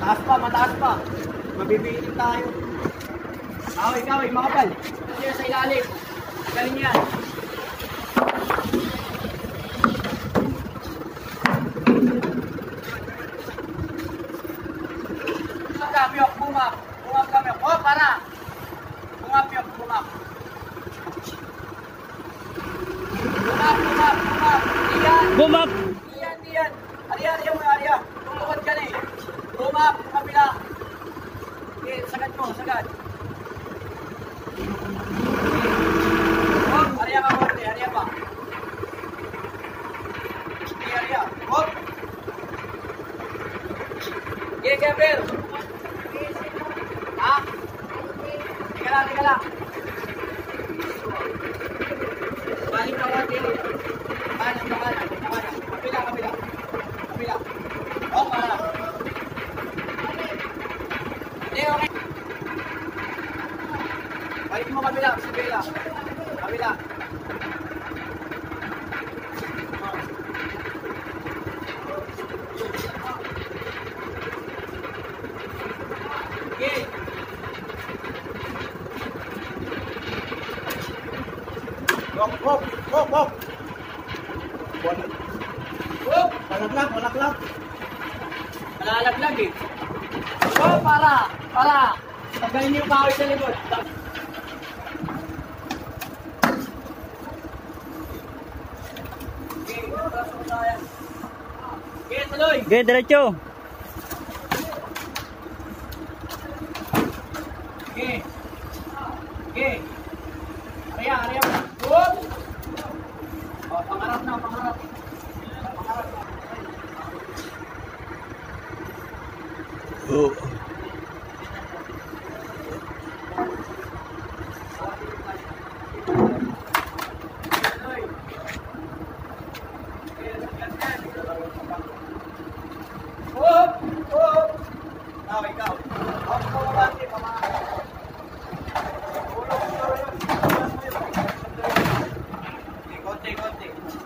Mataas pa. Mabibitin tayo. Ikaw, makapal. Diyan sa ilalim. Galing yan. Bumap. Oh, para. Bumap. Bumap. Diyan. Arya. Tungkod ka na eh. Bumap, kabila. Okay, sagad mo. Oh, arya ka konti, arya pa. Okay, arya. Oh. Okay, Kevin. Ha? Teka lang. Balik ka konti. Kanan. Kabila. Oh, para. Okay. Balik mo kabila. Kabila. Okay. Hop. Walaklag. Malalaglag eh. Oh, para. Tagalin niyo yung kawit sa likod. Okay, tuloy. Okay, diretso. Okay. Arya. Whoop. Oh, pangarap na. Oh. Ikaw. Konti.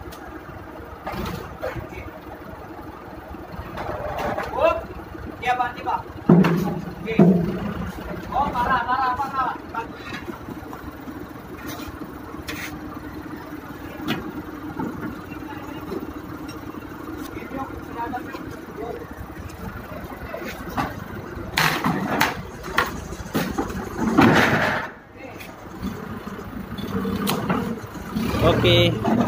Whoop. Diba? Okay. Oh, para. Okay.